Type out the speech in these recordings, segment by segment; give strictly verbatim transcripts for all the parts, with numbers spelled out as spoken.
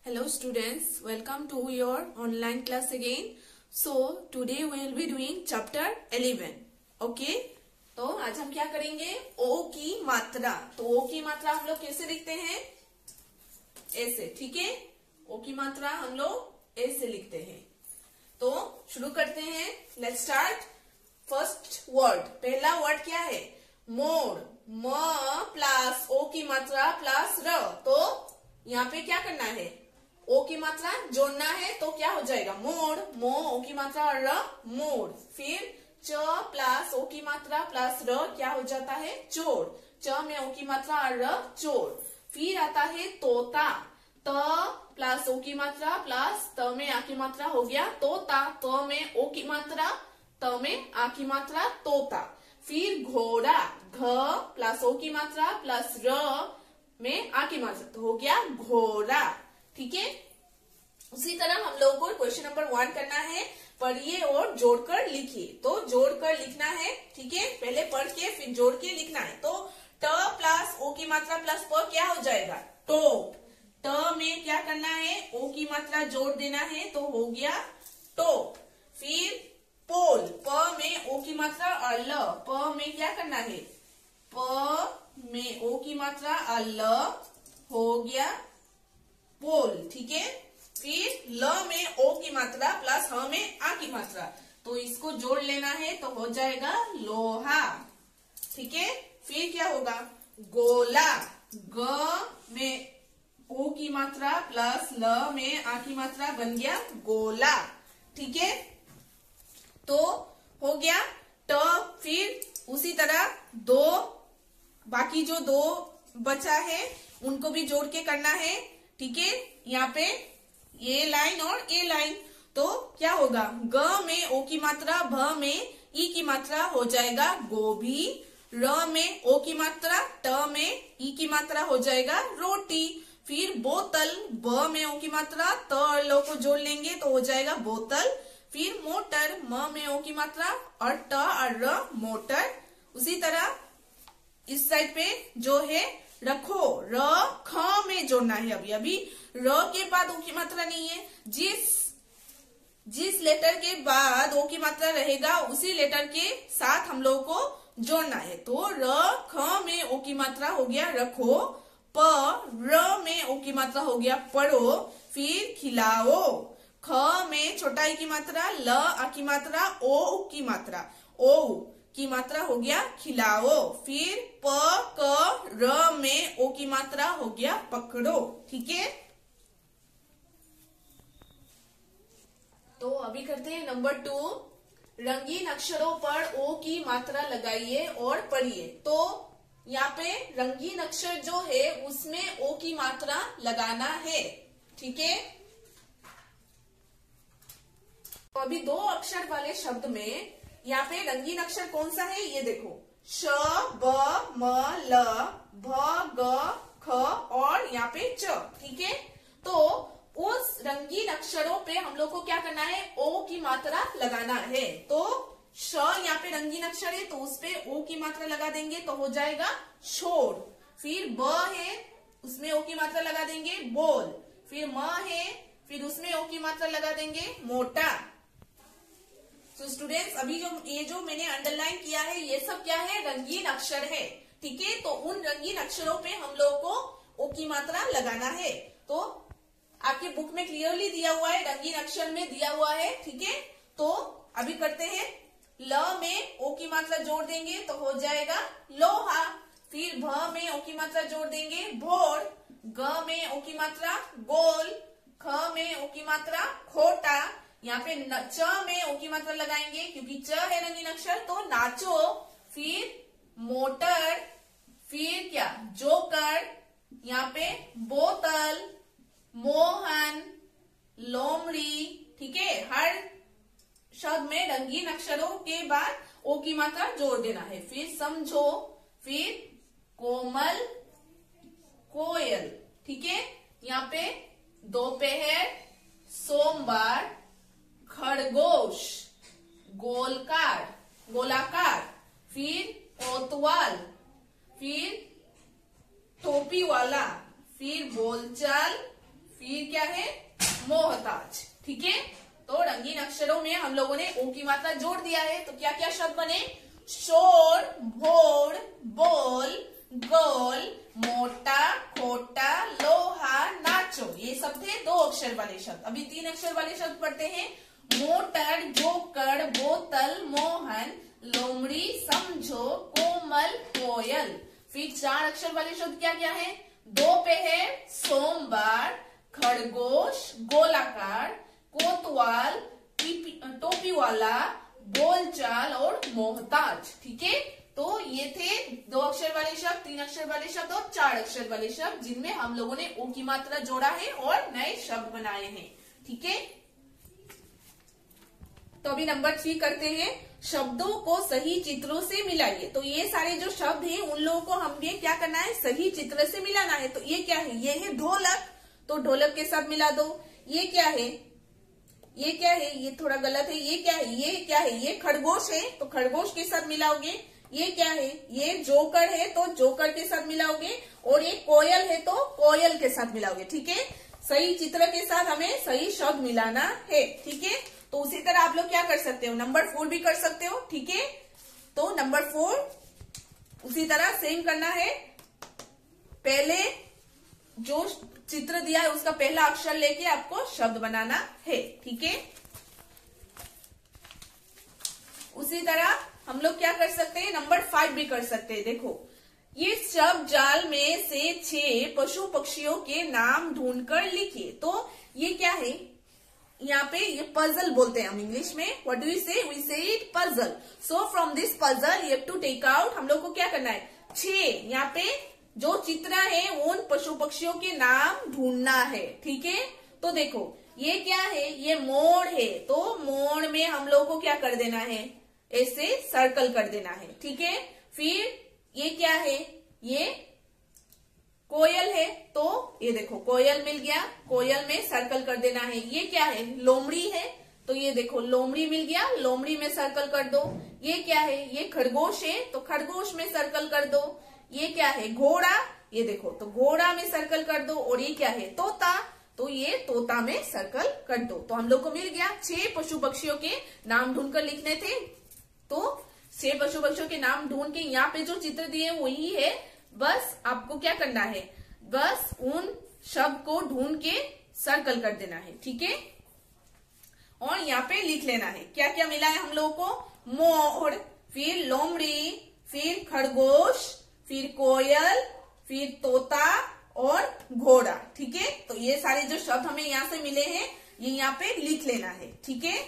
Hello students, welcome to your online class again. So today we will be doing chapter eleven. Okay? तो आज हम क्या करेंगे? ओ की मात्रा. तो ओ की मात्रा हम लोग कैसे लिखते हैं? ऐसे, ठीक है? ओ की मात्रा हम लोग ऐसे लिखते हैं. तो शुरू करते हैं. Let's start. फर्स्ट वर्ड, पहला वर्ड क्या है? मोड़. म प्लस ओ की मात्रा प्लस र. तो यहाँ पे क्या करना है? ओ की मात्रा जोड़ना है. तो क्या हो जाएगा? मोड़. मो ओ की मात्रा और र मोड़. फिर च प्लस ओ की मात्रा प्लस र क्या हो जाता है? चोड़. च में ओ की मात्रा और र चोड़. फिर आता है तोता. त प्लस ओ की मात्रा प्लस त में आ की मात्रा हो गया तोता. त में ओ की मात्रा, त में आ की मात्रा तोता. फिर घोड़ा. घ प्लस ओ की मात्रा प्लस र में आ की मात्रा तो हो गया घोड़ा. ठीक है? उसी तरह हम लोगों को क्वेश्चन नंबर वन करना है. पढ़िए और जोड़कर लिखिए. तो जोड़कर लिखना है. ठीक है? पहले पढ़ के फिर जोड़ के लिखना है. तो ट प्लस ओ की मात्रा प्लस प क्या हो जाएगा? टोप. ट में क्या करना है? ओ की मात्रा जोड़ देना है. तो हो गया टोप. फिर पोल. प में ओ की मात्रा और ल. प में क्या करना है? प में ओ की मात्रा और ल हो गया पोल. ठीक है? फिर ल में ओ की मात्रा प्लस ह में आ की मात्रा. तो इसको जोड़ लेना है. तो हो जाएगा लोहा. ठीक है? फिर क्या होगा? गोला. ग में ओ की मात्रा प्लस ल में आ की मात्रा बन गया गोला. ठीक है? तो हो गया ट. फिर उसी तरह दो बाकी जो दो बचा है उनको भी जोड़ के करना है. ठीक है? यहाँ पे ए लाइन और ए लाइन. तो क्या होगा? ग में ओ की मात्रा, भ में ई की मात्रा हो जाएगा गोभी. र में ओ की मात्रा, ट में ई की मात्रा हो जाएगा रोटी. फिर बोतल. ब में ओ की मात्रा, त और ल को जोड़ लेंगे तो हो जाएगा बोतल. फिर मोटर. म में ओ की मात्रा और ट और र मोटर. उसी तरह इस साइड पे जो है रखो. र ख में जोड़ना है. अभी अभी र के बाद ओ की मात्रा नहीं है. जिस जिस लेटर के बाद ओ की मात्रा रहेगा उसी लेटर के साथ हम लोगों को जोड़ना है. तो र ख में ओ की मात्रा हो गया रखो. प र में ओ की मात्रा हो गया पढ़ो. फिर खिलाओ. ख में छोटा ई की मात्रा, ल आ की मात्रा, ओ की मात्रा, ओ की मात्रा हो गया खिलाओ. फिर प क र में ओ की मात्रा हो गया पकड़ो. ठीक है? तो अभी करते हैं नंबर टू. रंगीन अक्षरों पर ओ की मात्रा लगाइए और पढ़िए. तो यहाँ पे रंगीन अक्षर जो है उसमें ओ की मात्रा लगाना है. ठीक है? तो अभी दो अक्षर वाले शब्द में यहाँ पे रंगीन अक्षर कौन सा है ये देखो. श, ब, म, ल, भ, ग, ख और यहाँ पे च. ठीक है? तो उस रंगीन अक्षरों पे हम लोग को क्या करना है? ओ की मात्रा लगाना है. तो श यहाँ पे रंगीन अक्षर है तो उस पे ओ की मात्रा लगा देंगे तो हो जाएगा छोड़. फिर ब है उसमें ओ की मात्रा लगा देंगे बोल. फिर म है फिर उसमें ओ की मात्रा लगा देंगे मोटा. तो so, स्टूडेंट्स अभी जो ये जो मैंने अंडरलाइन किया है ये सब क्या है? रंगीन अक्षर है. ठीक है? तो उन रंगीन अक्षरों पे हम लोग को ओ की मात्रा लगाना है. तो आपके बुक में क्लियरली दिया हुआ है, रंगीन अक्षर में दिया हुआ है. ठीक है? तो अभी करते हैं. ल में ओ की मात्रा जोड़ देंगे तो हो जाएगा लोहा. फिर भ में ओ की मात्रा जोड़ देंगे भोर. ग में ओ की मात्रा गोल. ख में ओ की मात्रा खोटा. यहाँ पे च में ओ की मात्रा लगाएंगे क्योंकि च है रंगीन अक्षर. तो नाचो. फिर मोटर. फिर क्या? जोकर. यहाँ पे बोतल, मोहन, लोमड़ी. ठीक है? हर शब्द में रंगीन अक्षरों के बाद ओ की मात्रा जोड़ देना है. फिर समझो. फिर कोमल, कोयल. ठीक है? यहाँ पे दोपहर, सोमवार, खरगोश, गोलकार गोलाकार. फिर कोतवाल. फिर टोपी वाला. फिर बोलचाल. फिर फिर क्या है मोहताज। ठीक है, तो रंगीन अक्षरों में हम लोगों ने ओ की मात्रा जोड़ दिया है। तो क्या क्या शब्द बने, शोर, भोर, बोल, गोल, मोटा, खोटा, लोहा, नाचो, ये सब थे दो अक्षर वाले शब्द। अभी तीन अक्षर वाले शब्द पढ़ते हैं, मोटर, जोकर, बोतल, मोहन, लोमड़ी, समझो, कोमल, कोयल। फिर चार अक्षर वाले शब्द क्या क्या है, दो पे है सोमवार, खरगोश, गोलाकार, कोतवाल, टोपी वाला, बोलचाल और मोहताज। ठीक है, तो ये थे दो अक्षर वाले शब्द, तीन अक्षर वाले शब्द और चार अक्षर वाले शब्द, जिनमें हम लोगों ने ओ की मात्रा जोड़ा है और नए शब्द बनाए हैं। ठीक है, तो अभी नंबर थ्री करते हैं, शब्दों को सही चित्रों से मिलाइए। तो ये सारे जो शब्द हैं उन लोगों को हमें क्या करना है, सही चित्र से मिलाना है। तो ये क्या है, ये है ढोलक, तो ढोलक के साथ मिला दो। ये क्या है, ये क्या है, ये थोड़ा गलत है। ये क्या है, ये क्या है, ये खरगोश है, तो खरगोश के साथ मिलाओगे। ये क्या है, ये जोकर है, तो जोकर के साथ मिलाओगे। और ये कोयल है, तो कोयल के साथ मिलाओगे। ठीक है, सही चित्र के साथ हमें सही शब्द मिलाना है। ठीक है, तो उसी तरह आप लोग क्या कर सकते हो, नंबर फोर भी कर सकते हो। ठीक है, तो नंबर फोर उसी तरह सेम करना है। पहले जो चित्र दिया है उसका पहला अक्षर लेके आपको शब्द बनाना है। ठीक है, उसी तरह हम लोग क्या कर सकते हैं, नंबर फाइव भी कर सकते हैं। देखो, ये शब्द जाल में से छह पशु पक्षियों के नाम ढूंढकर लिखिए। तो ये क्या है, यहाँ पे ये पजल बोलते हैं हम इंग्लिश में। What do we say, we say it puzzle. So from this puzzle you have to take out, हम लोग को क्या करना है, छह यहाँ पे जो चित्र है उन पशु पक्षियों के नाम ढूंढना है। ठीक है, तो देखो ये क्या है, ये मोर है, तो मोर में हम लोग को क्या कर देना है, ऐसे सर्कल कर देना है। ठीक है, फिर ये क्या है, ये कोयल है, तो ये देखो कोयल मिल गया, कोयल में सर्कल कर देना है। ये क्या है, लोमड़ी है, तो ये देखो लोमड़ी मिल गया, लोमड़ी में सर्कल कर दो। ये क्या है, ये खरगोश है, तो खरगोश में सर्कल कर दो। ये क्या है, घोड़ा, ये देखो तो घोड़ा में सर्कल कर दो। और ये क्या है, तोता, तो ये तोता में सर्कल कर दो। तो हम लोग को मिल गया, छह पशु पक्षियों के नाम ढूंढकर लिखने थे। तो छह पशु पक्षियों के नाम ढूंढ के यहाँ पे जो चित्र दिए वही है, बस आपको क्या करना है, बस उन शब्द को ढूंढ के सर्कल कर देना है। ठीक है, और यहाँ पे लिख लेना है क्या क्या मिला है हम लोगों को, मोर, फिर लोमड़ी, फिर खरगोश, फिर कोयल, फिर तोता और घोड़ा। ठीक है, तो ये सारे जो शब्द हमें यहाँ से मिले हैं ये यहाँ पे लिख लेना है। ठीक है,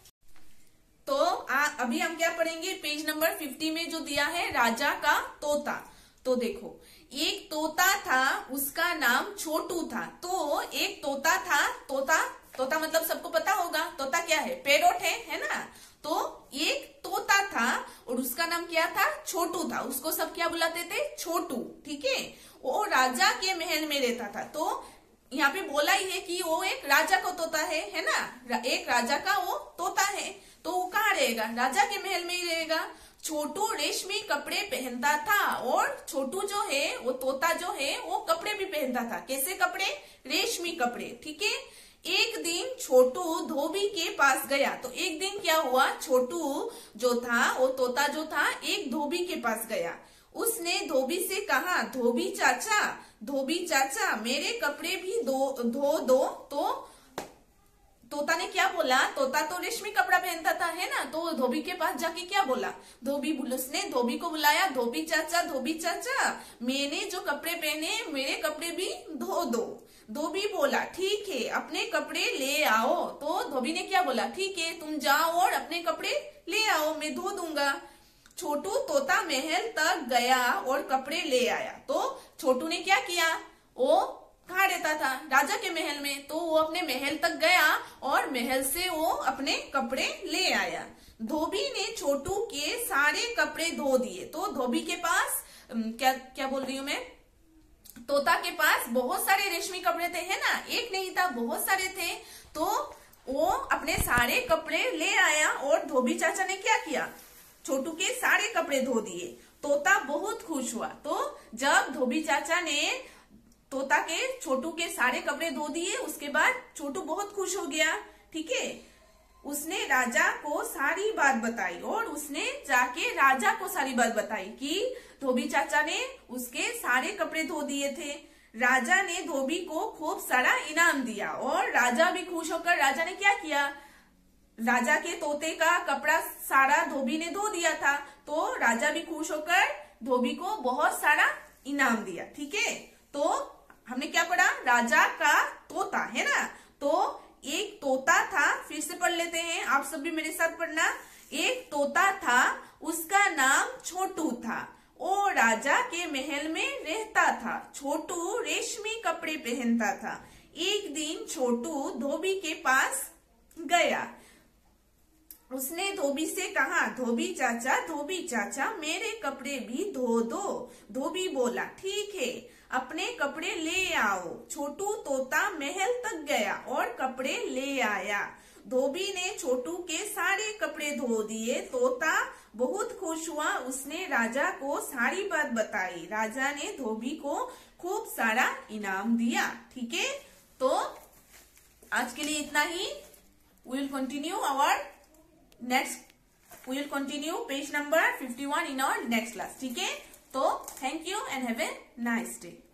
तो आ, अभी हम क्या पढ़ेंगे, पेज नंबर फिफ्टी में जो दिया है राजा का तोता। तो देखो, एक तोता था, उसका नाम छोटू था। तो एक तोता था, तोता तोता मतलब सबको पता होगा, तोता क्या है, पैरोट है, है ना। तो एक तोता था और उसका नाम क्या था, छोटू था। उसको सब क्या बुलाते थे, छोटू। ठीक है, वो राजा के महल में रहता था। तो यहाँ पे बोला ही है कि वो एक राजा का तोता है, है ना, एक राजा का वो तोता है। तो वो कहाँ रहेगा, राजा के महल में ही रहेगा। छोटू रेशमी कपड़े पहनता था, और छोटू जो है, वो तोता जो है, वो कपड़े भी पहनता था। कैसे कपड़े, रेशमी कपड़े। ठीक है, एक दिन छोटू धोबी के पास गया। तो एक दिन क्या हुआ, छोटू जो था, वो तोता जो था, एक धोबी के पास गया। उसने धोबी से कहा, धोबी चाचा, धोबी चाचा मेरे कपड़े भी धो धो दो। तो तोता ने क्या बोला, तोता तो रेशमी कपड़ा पहनता था, है ना। तो धोबी के पास जाके क्या बोला, धोबी उसने धोबी को बुलाया, धोबी चाचा, धोबी चाचा मैंने जो कपड़े पहने मेरे कपड़े भी धो दो। धोबी बोला ठीक है, अपने कपड़े ले आओ। तो धोबी ने क्या बोला, ठीक है तुम जाओ और अपने कपड़े ले आओ, मैं धो दूंगा। छोटू तोता महल तक गया और कपड़े ले आया। तो छोटू ने क्या किया, वो कहाँ रहता था, राजा के महल में। तो वो अपने महल तक गया और महल से वो अपने कपड़े ले आया। धोबी ने छोटू के सारे कपड़े धो दिए। तो धोबी के पास क्या क्या बोल रही हूँ मैं, तोता के पास बहुत सारे रेशमी कपड़े थे, है ना, एक नहीं था, बहुत सारे थे। तो वो अपने सारे कपड़े ले आया और धोबी चाचा ने क्या किया, छोटू के सारे कपड़े धो दिए। तोता बहुत खुश हुआ। तो जब धोबी चाचा ने तोता के छोटू के सारे कपड़े धो दिए। उसके बाद छोटू बहुत खुश हो गया। ठीक है, उसने राजा को सारी बात बताई और उसने जाके राजा को सारी बात बताई कि धोबी चाचा ने उसके सारे कपड़े धो दिए थे। राजा ने धोबी को खूब सारा इनाम दिया और राजा भी खुश होकर राजा ने क्या किया, राजा के तोते का कपड़ा सारा धोबी ने धो दिया था, तो राजा भी खुश होकर धोबी को बहुत सारा इनाम दिया। ठीक है, तो हमने क्या पढ़ा, राजा का तोता है ना, तो एक तोता था, फिर से पढ़ लेते हैं, आप सब भी मेरे साथ पढ़ना। एक तोता था, उसका नाम छोटू था, वो राजा के महल में रहता था। छोटू रेशमी कपड़े पहनता था। एक दिन छोटू धोबी के पास गया। उसने धोबी से कहा, धोबी चाचा धोबी चाचा मेरे कपड़े भी धो दो। धोबी बोला, ठीक है, अपने कपड़े ले आओ। छोटू तोता महल तक गया और कपड़े ले आया। धोबी ने छोटू के सारे कपड़े धो दिए। तोता बहुत खुश हुआ। उसने राजा को सारी बात बताई। राजा ने धोबी को खूब सारा इनाम दिया। ठीक है, तो आज के लिए इतना ही। We will continue our next we will continue page number fifty one in our next class. ठीक है, तो thank you and have a nice day.